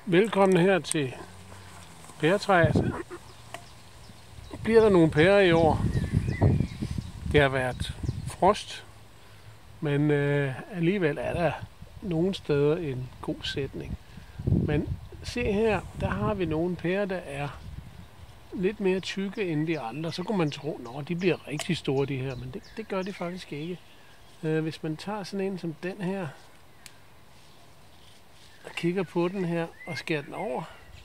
Velkommen her til pæretræet. Bliver der nogle pærer i år? Det har været frost, men alligevel er der nogle steder en god sætning. Men se her, der har vi nogle pærer, der er lidt mere tykke end de andre. Så kunne man tro, at de bliver rigtig store, de her, men det gør de faktisk ikke. Hvis man tager sådan en som den her, og kigger på den her og skærer den over,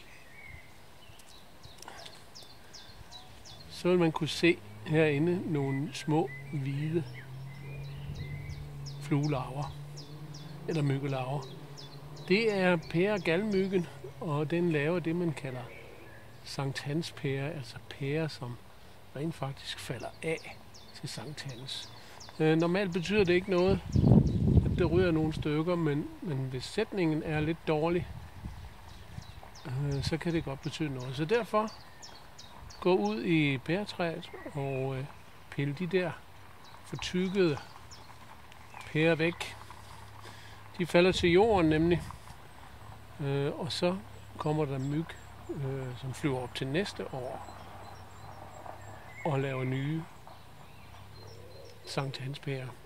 så vil man kunne se herinde nogle små hvide fluelarver eller myggelarver. Det er pæregalmyggen, og den laver det, man kalder sankthanspære, altså pærer, som rent faktisk falder af til sankthans. Normalt betyder det ikke noget, at det ryger nogle stykker, men hvis sætningen er lidt dårlig, så kan det godt betyde noget. Så derfor gå ud i pæretræet og pille de der fortykkede pærer væk. De falder til jorden nemlig, og så kommer der myg, som flyver op til næste år og laver nye sankthanspærer.